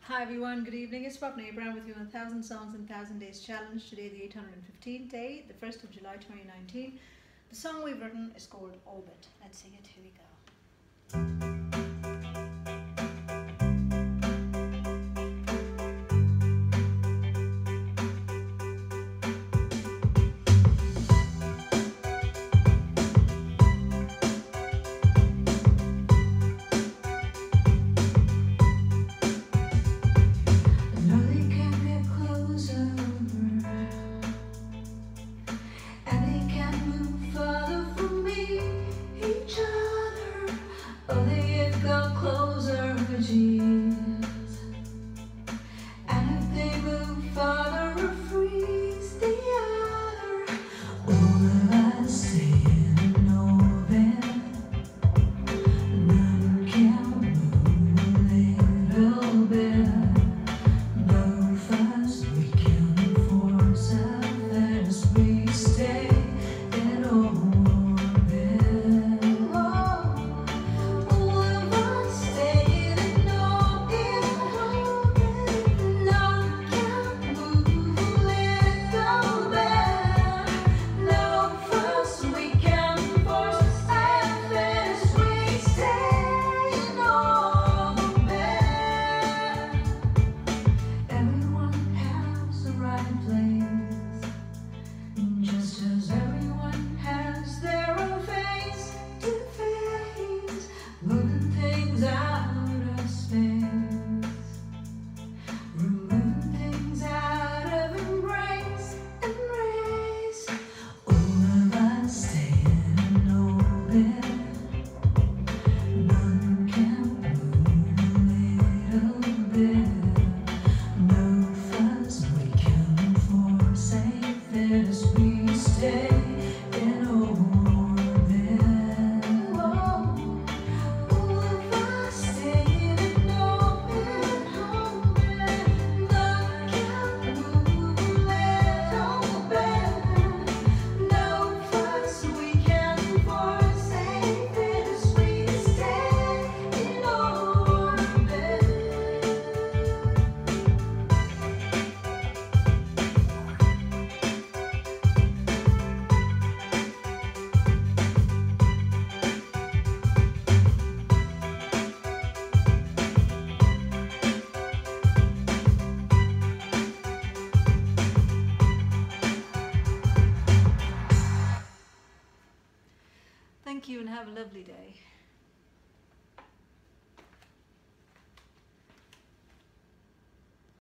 Hi everyone, good evening. It's Swapna Abraham with you on 1000 Songs in 1000 Days Challenge. Today, the 815th day, the 1st of July 2019. The song we've written is called Orbit. Let's sing it. Here we go. Oh, they've got closer for Jesus. And if they move farther or freeze the other, all of us stay in orbit. None can move a little bit. Both us, we can force ourselves, we stay in orbit. Thank you and have a lovely day.